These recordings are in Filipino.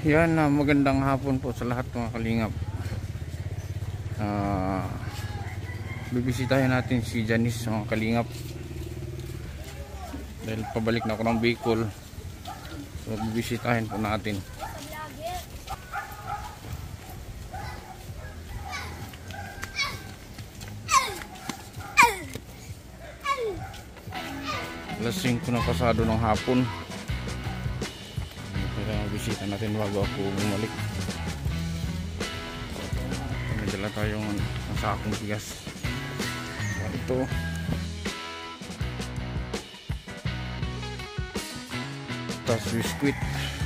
Yan, magandang hapon po sa lahat mga kalingap. Bibisitahin natin si Janice mga kalingap. Dahil pabalik na ako ng Bicol. So bibisitahin po natin. Alas 5 na pasado ng hapon. Bisita natin bago ako bumalik. May dala tayong sakong bigas. Ito tas biskuit.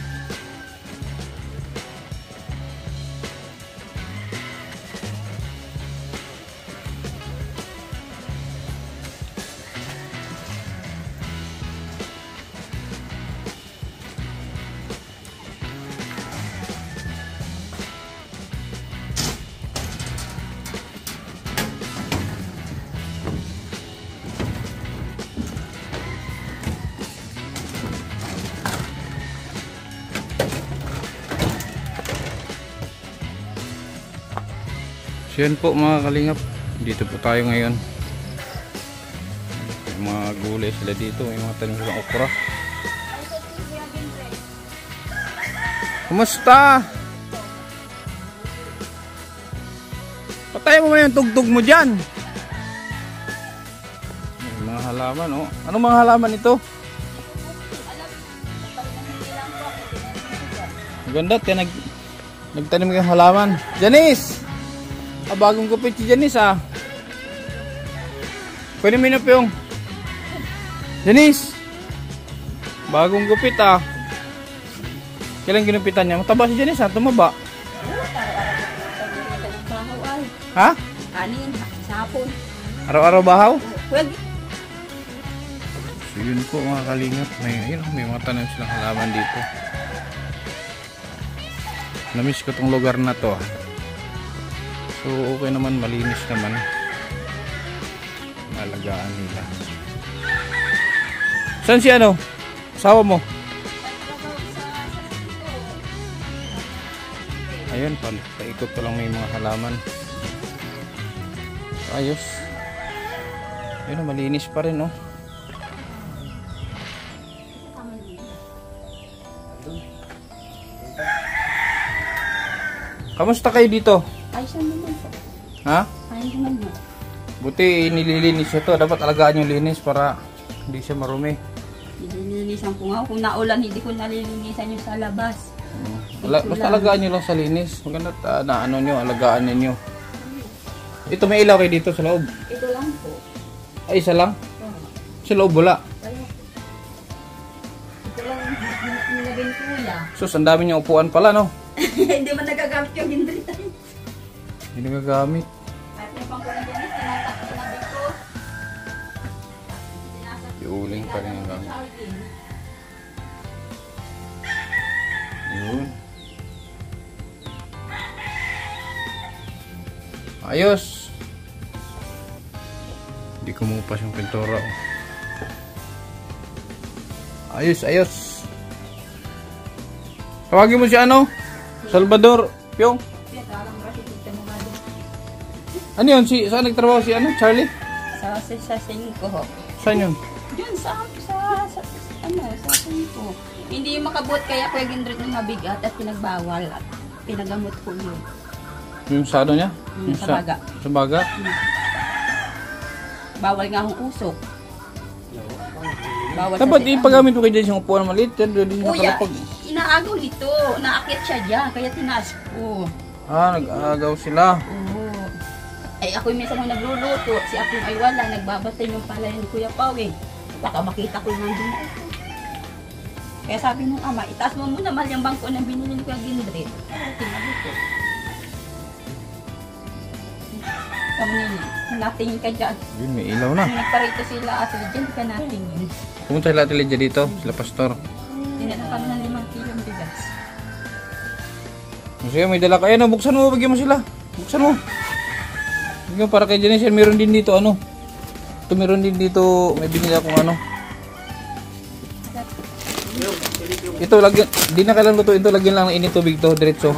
So yun po mga kalingap, dito po tayo ngayon. May mga gulay sila dito, may mga tanim silang okra. Kumusta? Patay mo yung tugtog mo dyan. May mga halaman, oh. Anong mga halaman ito? Maganda, nagtanim kayong halaman. Janice! Bagong gupit si Janice ah. Pwede minop yung Janice. Bagong gupit ah. Kailan ginupitan niya? Mataba si Janice ah, tumaba. Ha? Kanin, sapon. Araw-araw bahaw? Well, so yun po mga kalingap. May mga tanim silang halaman dito. Namiss ko tong lugar na to. So okay naman, malinis naman. Malagaan nila. Saan si ano? Asawa mo? Ayun, paikot ko lang, may mga halaman. Ayos. Ayun, malinis pa rin oh. Kamusta kayo dito? ayos naman po. Ha? Ayos naman po. Buti nililinis ito. Dapat alagaan yung linis para hindi siya marumi. Nililinisan ko nga. Kung naulan, hindi ko nalilinisan yung sa labas. Basta alagaan nyo lang sa linis. Maganda na ano nyo, alagaan ninyo. Ito may ilaw kayo dito sa loob. Ito lang po. Ay, isa lang? Sa loob wala. Ito lang nilagay kuya. Sus, ang dami nyo upuan pala no? Hindi man nagagamit yung hindritan. Hindi nagagamit. At yung pangkulang Janice, tinatakot na dito. Iuling pa rin yung gamit. Yun. Ayos. Hindi kumupas yung pintura. Ayos, ayos. Tawagin mo si ano? Salvador Pyong. Ano yun? Saan nagtrabaho si ano? Charlie? Sa 5 ho. Saan yun? Yun, sa 5. Hindi makabot kaya Kuya Gindrit ng mabigat at pinagbawal at pinagamot ko yun. Yung sa ano niya? Sa baga. Sa baga? Bawal nga akong usok. Bawal Dapat sa ipagamit mo kayo dyan yung upuan na maliit. Hindi Kuya, nakalapag. inaagaw dito. Naakyat siya dyan, kaya tinaas ko. Nag-aagaw sila. Oo. Ay, ako minsan nung nagluluto, si Apong ay wala, nagbabatay yung palay ni Kuya Pao eh. Baka makita ko yung nandun na ito. Kaya sabi nung ama, itaas mo muna mahal yung bangko ng binili ni Kuya Gindrit. Tinabuto. Kami nila, natingin ka dyan. Yun, may ilaw na. Nung nagparito sila at dyan ka natingin. Pumunta sila Ate Lydia dito, sila pastor. Tinatan kami ng 5 kilong bigas. Sige, may dala ka. Ayan, buksan mo, bigyan mo sila. Buksan mo. Bigyan para kay Janice. Meron din dito, ano. Ito, meron din dito. May binili akong ano. Ito lagyan, di na kailangan lutuin ito, lagyan lang ng init tubig to, diretso.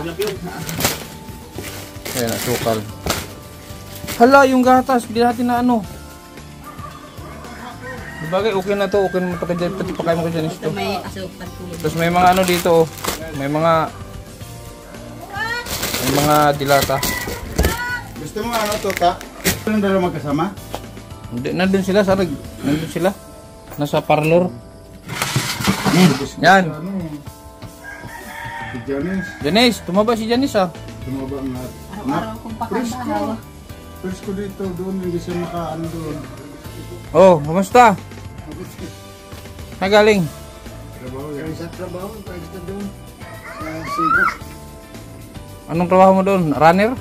Ayan, sukal. Hala, yung gatas, di natin na ano. Bagay, okay na to, okay naman pati pakain mo ko dyan ito. May asukal po. Tapos may mga ano dito, oh. May mga dilata. Gusto mo ano to, ta? Walang dalawa magkasama? Hindi, nandun sila, nandun sila. Nasa parlor. Yan. Ano? Si Janice. Janice, tumaba si Janice ah. Tumaba nga. Araw-araw kong pakalahawa. First ko dito, doon, hindi siya makaano doon. Oh, kamusta? Nagaling? Trabaho yan. Sa trabaho, pwede doon. Sigo. Anong trabaho mo doon? Runner?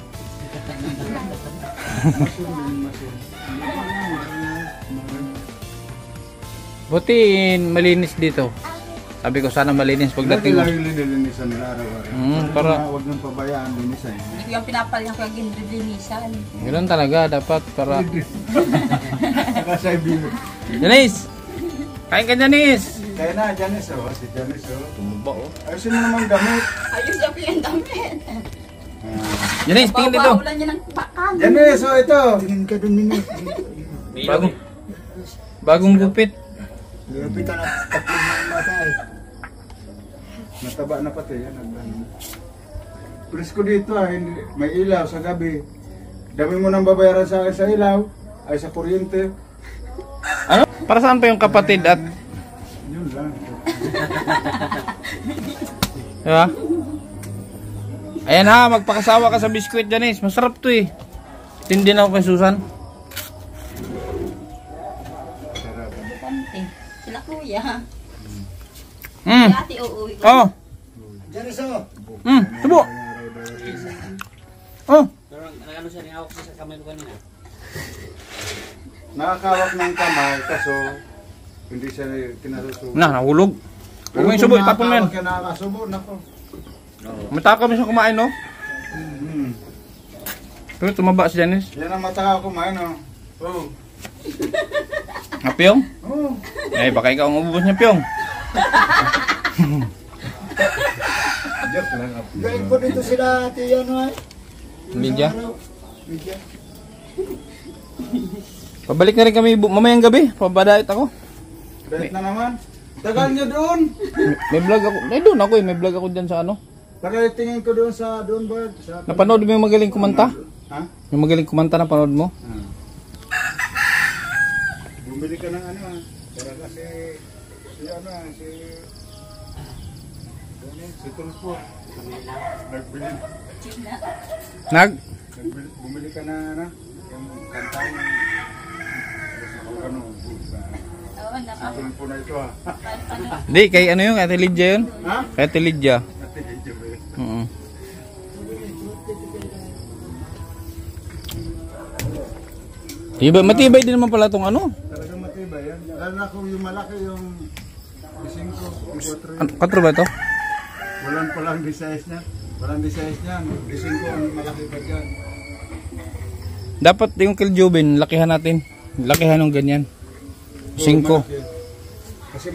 Buti malinis dito. Sabi ko sana malinis pagdating mo. Lagi lilinisan nila araw-araw. Para huwag nang pabayaan, linisan. Hindi ko yung pinapalyan ko yung ginrelinisan. ganoon talaga dapat para. Nakasaibi mo. Janice! Kain ka Janice! Kaya na, Janice oh. Si Janice oh. Tumaba oh. Ayusin mo naman gamit. Ayos lang yung damit. Janice, tingin dito. Bawawala niya ng bakal. Janice oh, ito. Tingin ka doon nini. Bagong gupit. Lupitan na tatlong mga mata eh. Nataba na pati yan. Presko dito ah, hindi, may ilaw sa gabi. Dami mo nang babayaran sa akin sa ilaw, ay sa kuryente. Ano? Para saan pa yung kapatid at Yun lang. diba? Ayan ha, magpakasawa ka sa biskwit Janice. Masarap to eh. Tindi na ako kay Susan. Bukante. Sila kuya. Hmm. Si ate uuwi ko. Oh. Janice oh. Subo. Oh. Ano siya, nihawak siya sa kamay ko kanina. Nakakawak ng kamay, kaso hindi siya kinasusubo. Nahulog. Huwag mo yung subo, itapon mo yan. Kaya nakakasubo, nako. Mataka mo siya kumain no? Pero tumaba si Janice. Yan ang mata ko kumain oh. Oh. Napiyong? Oh. Eh, baka ikaw ang ububos niya, Pyong. Joke lang. Galing po dito sila, ate ano ay. Lydia. Lydia. Pabalik na rin kami mamayang gabi. Pabadait ako. Dahil na naman. Tagal nyo doon. May vlog ako. Eh, doon ako eh. May vlog ako dyan sa ano. Para tingin ko doon sa doon ba? Sa Napanood mo yung magaling kumanta? Ha? Yung magaling kumanta na panood mo? Bumili ka ng ano ah. Para kasi si ano ah, si Tulfo. Nagbili. Bumili ka na ano? Yung kanta yung ano Oo, si Tulfo na ito ah. Hindi, kay ano yun? Kay Ate Lydia yun? Ha? Kay Ate Lydia. Matibay din naman pala itong ano. Talagang matibay yan. Lalo ko yung malaki yung 5, 4 Ano, 4 ba ito? Walang size niya. Walang size niya. 5 ang malaki pa dyan. Dapat yung kay Jubin, lakihan natin. Lakihan ng ganyan. 5. Kasi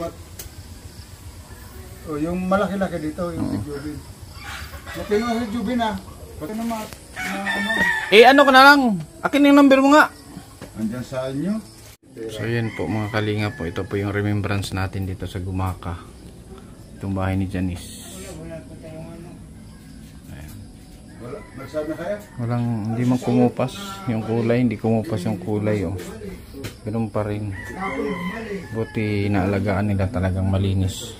yung malaki-laki dito, yung si Jubin. Laki mo si Jubin ah. Pati na ano. Eh ano ka na lang? Akin yung number mo nga. Andyan sa inyo. So yan po mga kalinga po. Ito po yung remembrance natin dito sa Gumaka. Itong bahay ni Janice. Wala, nagsabi kayo? Walang, hindi man kumupas yung kulay. Hindi kumupas yung kulay. Oh. Ganun pa rin. Buti inaalagaan nila talagang malinis.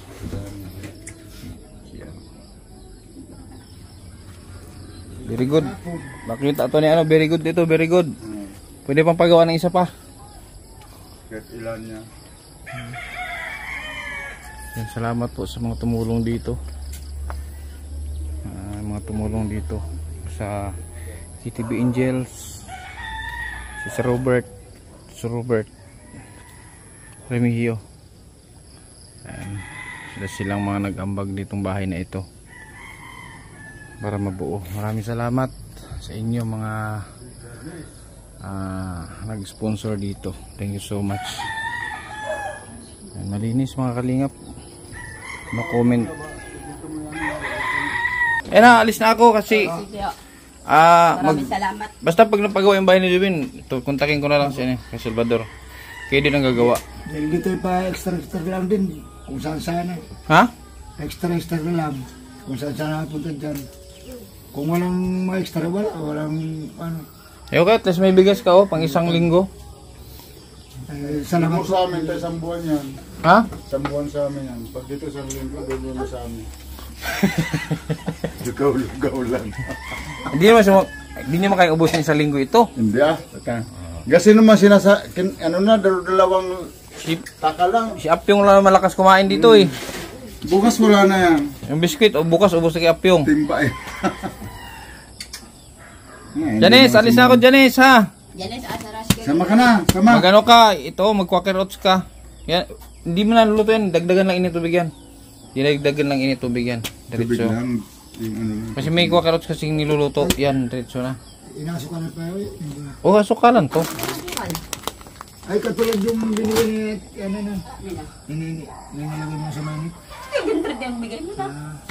Very good. Nakita ito ni ano. Very good dito. Very good. Pwede pang pagawa ng isa pa. Kahit ilan niya. Yan, salamat po sa mga tumulong dito. Mga tumulong dito sa CTV Angels, si Sir Robert Remigio. Sila silang mga nag-ambag ditong bahay na ito para mabuo. Maraming salamat sa inyo mga nag-sponsor dito. Thank you so much. Malinis mga kalingap. Ma-comment. Eh na, alis na ako kasi Sige, oh. mag Maraming salamat. basta pag napagawa yung bahay ni Jubin, kontakin ko na lang siya kay Salvador. Kaya din ang gagawa. Dito pa extra lang din kung saan sana. Ha? Extra lang kung saan sana napunta dyan. Kung walang ma-extra, walang ano. Eh okay, at least may bigas ka pang isang linggo. Salamat Salamat sa amin, tayo isang buwan yan. Ha? Isang buwan sa amin yan. Pag dito sa linggo, doon mo sa amin. Lugaw lang. Hindi naman kayo ubusin sa linggo ito. Hindi ah. Kasi naman ano na, dalawang taka lang. Si Apyong lang malakas kumain dito eh. Bukas wala na yan. Yung biskuit, bukas ubos na kay Apyong. Timba eh. Janice, alis na ako Janice ha. Janice, asaras ka. Sama ka na, sama. Magano ka, ito, mag-quaker oats ka. Yan, hindi mo na luluto yan, dagdagan lang init tubig yan. Dinagdagan lang init tubig yan. Tubig Diretso. lang. Yung ano lang. Kasi may quaker oats kasing niluluto. Yan, diretso na. inasukan na pa yun. Oh, sukalan to. Ay, katulad yung binili ni, ano na, ninilagay mo sa manit. Ganyan yung bigay mo na.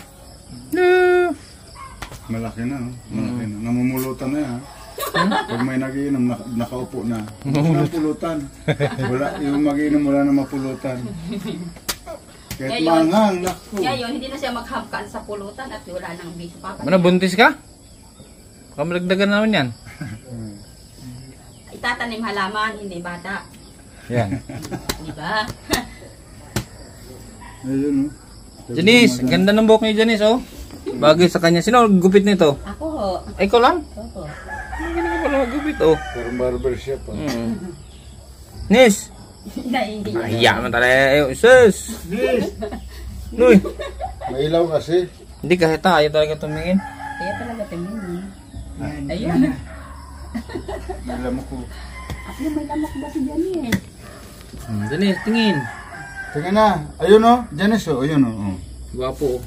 Malaki na, no? Malaki na. Namumulutan na yan. Pag may nagiinom, nakaupo na. Namumulutan. Wala, yung magiinom wala na mapulutan. Kahit manghang, naku. Ngayon, hindi na siya maghamkan sa pulutan at wala nang biso pa. Ano, buntis ka? Baka malagdagan naman yan. Itatanim halaman, hindi bata. Yan. Di ba? Ayun, no? Janice, ganda ng buhok ni Janice, oh. Bagay sa kanya. Sino gupit nito? Ako ho. Ay, ikaw lang? Oo. Hindi ka pala magupit, oh. Parang barbershop, ah. Nis! Naiintindihan. Mahiya man talaga. Sus! Uy! May ilaw kasi. Hindi kahit ayaw talaga tumingin. Kaya talaga tingin. Ayun. Ayun. May lamok ko. Ako may lamok ba si Janice? Janice, tingin. Tingnan na. Ayun, no? Janice, oh. Ayun, oh. Guwapo, oh.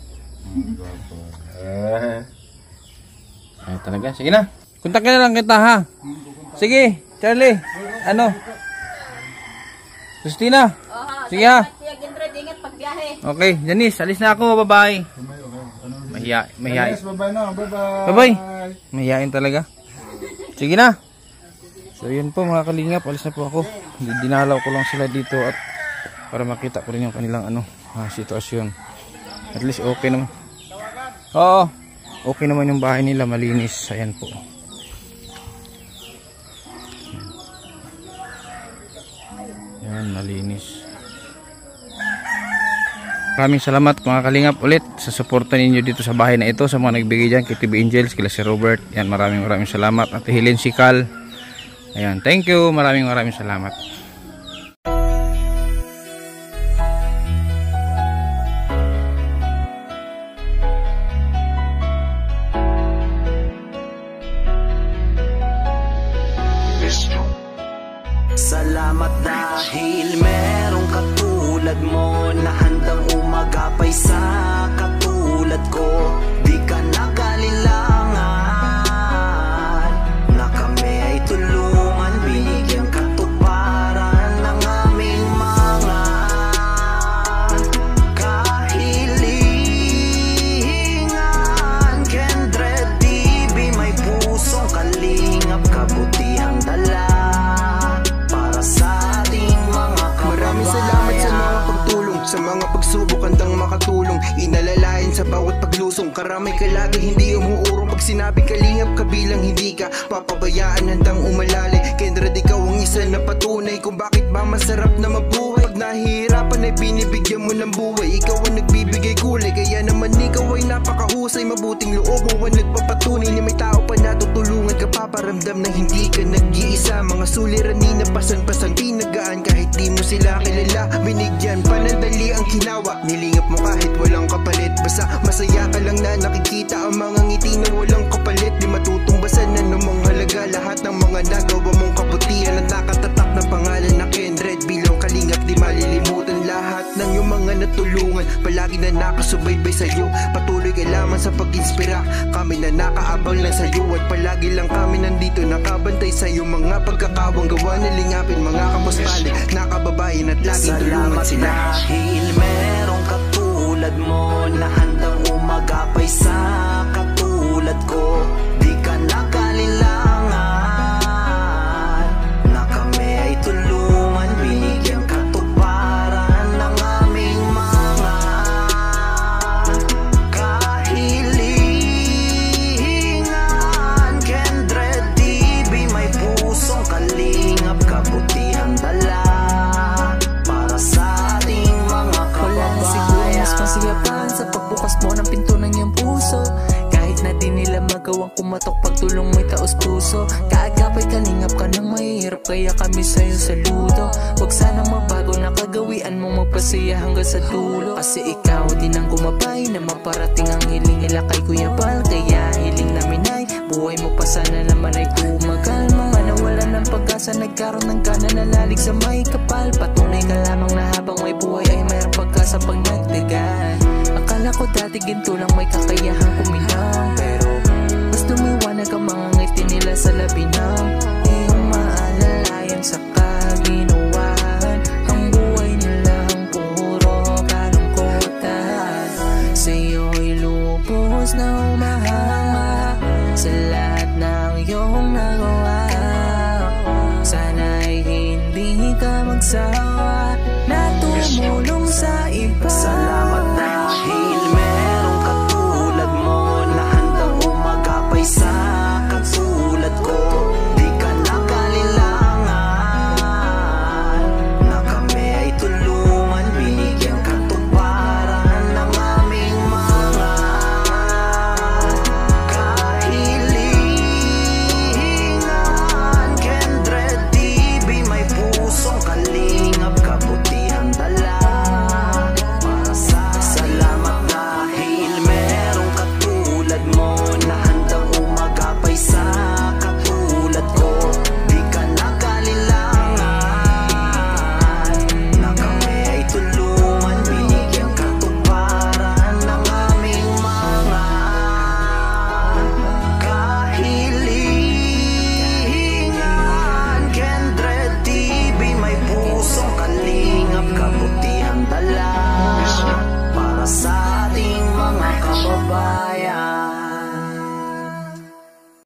Eh. Ay, talaga. Sige na. Kontak ka na lang kita, ha? Sige, Charlie. Ano? Christina. Sige, ha? Kuya Gindred, ingat pagbiyahe. Okay, Janice, alis na ako. Bye-bye. Mahiyain. Janice, bye-bye na. Bye-bye. Bye-bye. Mahiyain talaga. Sige na. So, yun po mga kalingap. Alis na po ako. Dinalaw ko lang sila dito at para makita ko rin yung kanilang sitwasyon. At least okay naman. Oo. Okay naman yung bahay nila. Malinis. Ayan po. Ayan, malinis. Maraming salamat mga kalingap ulit sa suporta ninyo dito sa bahay na ito. Sa mga nagbigay dyan, kay TV Angels, kila si Robert. Ayan, maraming salamat. At Helen Sikal. Ayan, thank you. Maraming salamat. Salamat dahil merong katulad mo na handang umagapay sa katulad ko. Di ka nag-alilangan na kami ay tulungan, binigyan katuparan ng aming mga kahilingan. Kindred TV, may pusong kalingap, kabutihang dala sa ating mga kababayan. Maraming salamat sa mga pagtulong, sa mga pagsubok handang makatulong, inalalayan sa bawat paglusong. Karamay ka lagi, hindi umuurong. Pag sinabi kalingap, kabilang hindi ka papabayaan, handang umalalay. Kendred, ikaw ang isa na patunay kung bakit ba masarap na mabuhay. Pag nahihirapan ay binibigyan mo ng buhay. Ikaw ang nagbibigay kulay, kaya naman ikaw ay napakahusay. Mabuting loob mo ang nagpapatunay na may tao pa natutulungan ka, paparamdam na hindi ka nag-iisa. Mga suliranin na pasan-pasan pinagaan kahit di mo sila kilala. Binigyan panandali ang ginawa, nilingap mo kahit walang kapalit. Basta masaya ka lang na nakikita ang mga ngiti na walang kapalit. Di matutumbasan na namang halaga lahat ng mga nagawa mong kabutihan at nakatatak na pangalan na Kindred. Bilang kalingap di malilimutan lahat ng iyong mga natulungan. Palagi na nakasubaybay sa'yo, patuloy ka lamang sa pag-inspira. Kami na nakaabang lang sa'yo at palagi lang kami nandito nakabantay sa'yo. Mga pagkakawang gawa na lingapin, mga kapuspali, nakababayan at laging tulungan sila. Salamat dahil merong katulad tulad mo na handang umagapay sa katulad ko. Di ka nakalilangan na kami ay tulungan, binigyan katuparan ng aming mga kahilingan. Kendred TV, may pusong kalingap, kabutihan dala para sa ating mga kababayan. Pasiyapan sa pagbukas mo ng pinto ng iyong puso, kahit na di nila magawang kumatok, pagtulong may taos puso. Kaagapay kalingap ka ng mahirap, kaya kami sa'yo saludo. Huwag sanang magbago na kagawian mong magpasaya hanggang sa dulo. Kasi ikaw din ang gumabay na maparating ang hiling nila kay Kuya Bal. Kaya hiling namin ay buhay mo pa sana naman ay tumagal. Mga nawala ng pag-asa, nagkaroon ng gana, nalalig sa may kapal. Patunay ka lamang na habang may buhay ay mayroong pag-asa pag nagdagan. Akala ko dati ginto lang may kakayahang kuminang, pero mas lumiwanag ang mga ngiti nila sa labi ng iyong maalalayan sa kaginawahan. Ang buhay nilang puro kalungkutan, sa'yo'y lubos na humahanga sa lahat ng iyong nagawa.